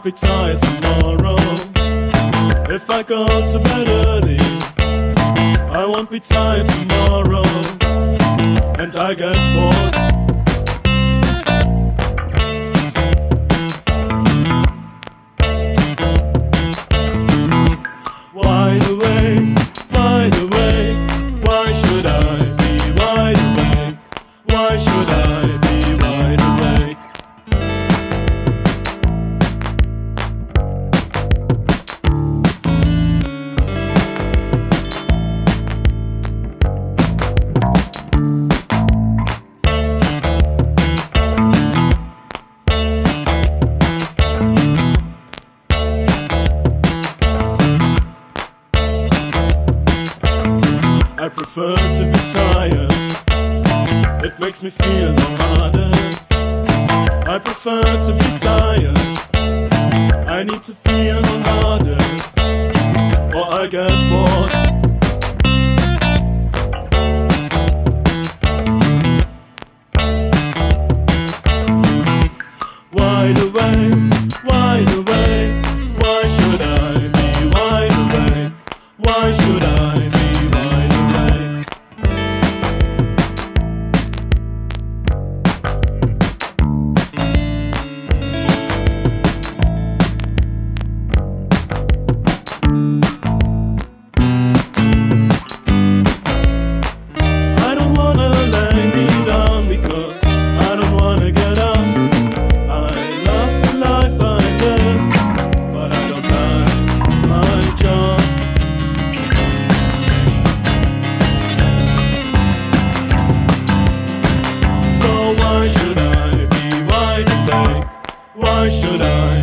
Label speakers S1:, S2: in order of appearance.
S1: be tired tomorrow. If I go to bed early, I won't be tired tomorrow. And I get bored. Wide awake, wide awake. Why should I be wide awake? Why should I be wide awake? I prefer to be tired. It makes me feel no harder. I prefer to be tired. I need to feel no harder, or I get bored. Wide awake, wide awake. Why should I be wide awake? Why should I be wide awake? I don't wanna lay me down because I don't wanna get up. I love the life I live, but I don't like my job. So why should I be wide awake? Why should I